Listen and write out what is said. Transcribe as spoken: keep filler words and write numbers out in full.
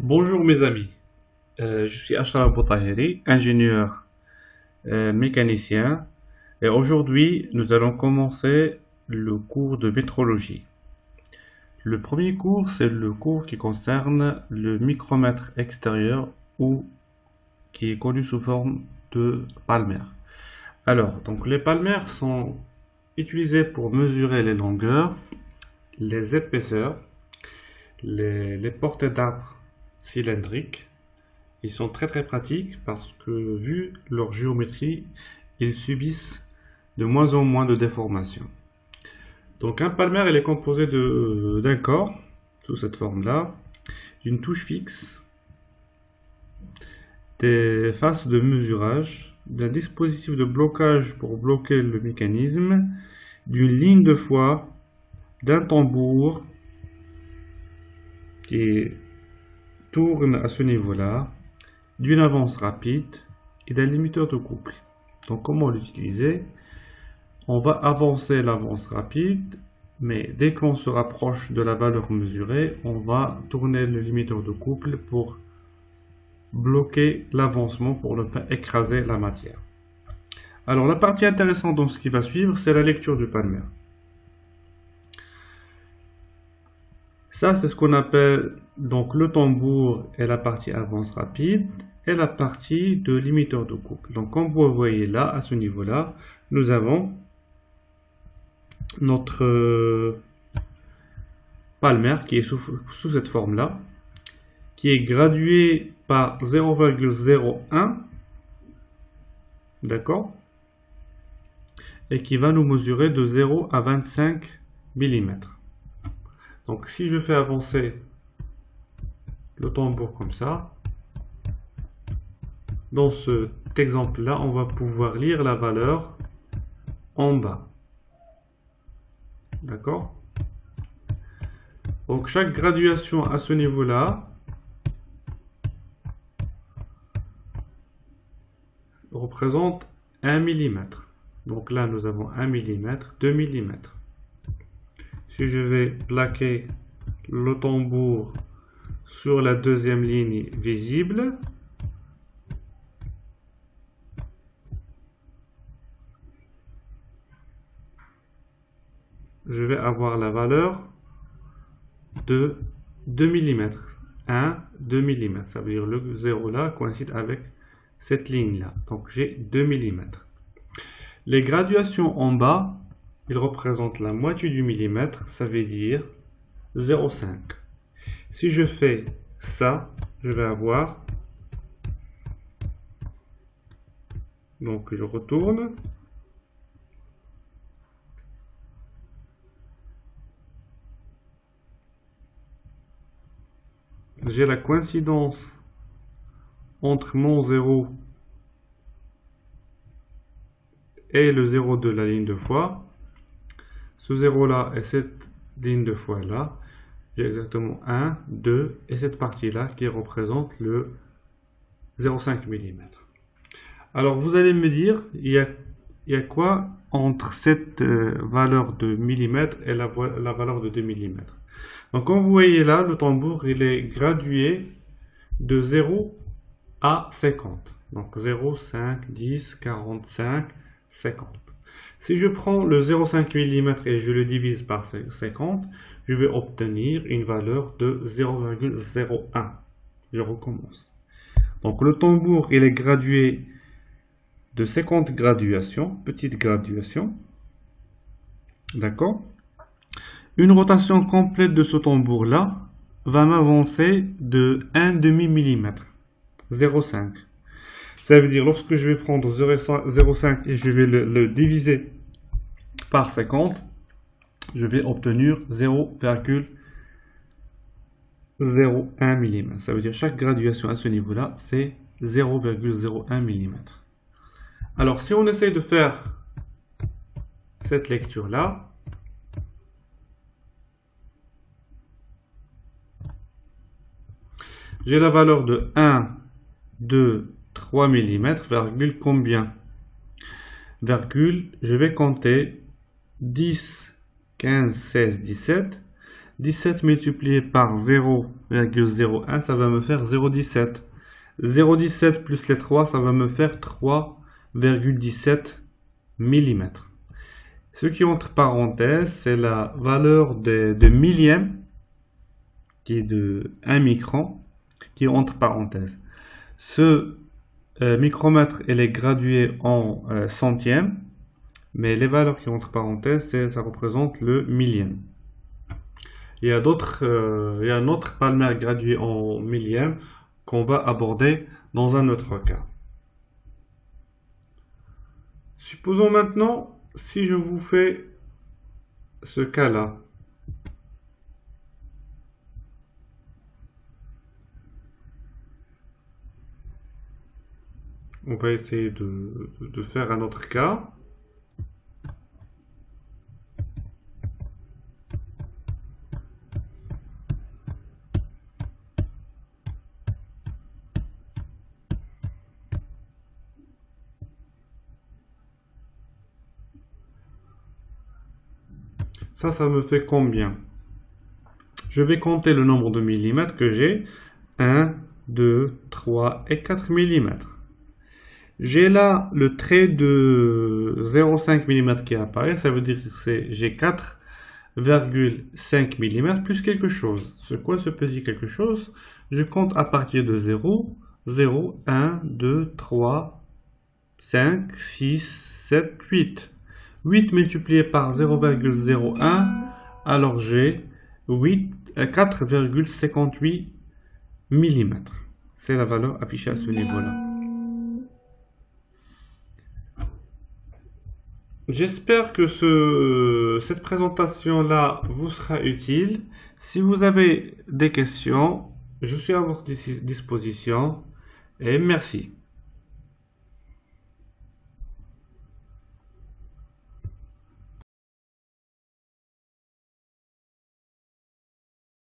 Bonjour mes amis. Euh, je suis Achraf Boutaheri, ingénieur euh, mécanicien, et aujourd'hui nous allons commencer le cours de métrologie. Le premier cours, c'est le cours qui concerne le micromètre extérieur ou qui est connu sous forme de palmère. Alors, donc les palmères sont utilisées pour mesurer les longueurs, les épaisseurs, les, les portées d'arbre cylindriques. Ils sont très très pratiques parce que, vu leur géométrie, ils subissent de moins en moins de déformations. Donc un palmère, il est composé de d'un corps, sous cette forme-là, d'une touche fixe, des faces de mesurage, d'un dispositif de blocage pour bloquer le mécanisme, d'une ligne de foi, d'un tambour qui tourne à ce niveau-là, d'une avance rapide et d'un limiteur de couple. Donc comment l'utiliser? On va avancer l'avance rapide, mais dès qu'on se rapproche de la valeur mesurée, on va tourner le limiteur de couple pour bloquer l'avancement pour ne pas écraser la matière. Alors la partie intéressante dans ce qui va suivre, c'est la lecture du palmère. Ça, c'est ce qu'on appelle donc le tambour et la partie avance rapide et la partie de limiteur de couple. Donc comme vous voyez là, à ce niveau-là, nous avons notre euh, palmère qui est sous, sous cette forme-là, qui est graduée par zéro virgule zéro un, d'accord, et qui va nous mesurer de zéro à vingt-cinq millimètres. Donc si je fais avancer le tambour comme ça, dans cet exemple-là, on va pouvoir lire la valeur en bas. D'accord? Donc chaque graduation à ce niveau-là représente un millimètre. Donc là, nous avons un millimètre, deux millimètres. Si je vais plaquer le tambour sur la deuxième ligne visible, je vais avoir la valeur de deux millimètres. un, deux millimètres. Ça veut dire le zéro là coïncide avec cette ligne là. Donc j'ai deux millimètres. Les graduations en bas, ils représentent la moitié du millimètre, ça veut dire zéro virgule cinq. Si je fais ça, je vais avoir, donc je retourne, j'ai la coïncidence entre mon zéro et le zéro de la ligne de foi. Ce zéro là et cette ligne de foi là, j'ai exactement un, deux et cette partie là qui représente le zéro virgule cinq millimètres. Alors vous allez me dire, il y a, il y a quoi entre cette euh, valeur de millimètre et la, la valeur de deux millimètres? Donc comme vous voyez là, le tambour il est gradué de zéro à cinquante. Donc zéro, cinq, dix, quarante-cinq, cinquante. Si je prends le zéro virgule cinq millimètres et je le divise par cinquante, je vais obtenir une valeur de zéro virgule zéro un. Je recommence. Donc le tambour il est gradué de cinquante graduations, petites graduations. D'accord? Une rotation complète de ce tambour là va m'avancer de un demi millimètre, zéro virgule cinq. Ça veut dire lorsque je vais prendre zéro virgule cinq et je vais le, le diviser par cinquante, je vais obtenir zéro virgule zéro un millimètre. Ça veut dire chaque graduation à ce niveau-là, c'est zéro virgule zéro un millimètre. Alors si on essaye de faire cette lecture-là, j'ai la valeur de un, deux, trois millimètres, virgule combien? Virgule, je vais compter dix, quinze, seize, dix-sept. dix-sept multiplié par zéro virgule zéro un, ça va me faire zéro virgule dix-sept. zéro virgule dix-sept plus les trois, ça va me faire trois virgule dix-sept millimètres. Ce qui entre parenthèses, c'est la valeur de, de millième, qui est de un micron, qui est entre parenthèses. Ce euh, micromètre, elle est gradué en euh, centièmes, mais les valeurs qui entre parenthèses, ça représente le millième. Il y a d'autres, euh, il y a un autre palmaire gradué en millième qu'on va aborder dans un autre cas. Supposons maintenant, si je vous fais ce cas-là, on va essayer de, de faire un autre cas. Ça, ça me fait combien? Je vais compter le nombre de millimètres que j'ai. un, deux, trois et quatre millimètres. J'ai là le trait de zéro virgule cinq millimètres qui apparaît. Ça veut dire que j'ai quatre virgule cinq millimètres plus quelque chose. C'est quoi ce petit quelque chose? Je compte à partir de zéro, zéro, un, deux, trois, cinq, six, sept, huit. huit multiplié par zéro virgule zéro un, alors j'ai quatre virgule cinquante-huit millimètres. C'est la valeur affichée à ce niveau-là. J'espère que ce, cette présentation-là vous sera utile. Si vous avez des questions, je suis à votre disposition et merci.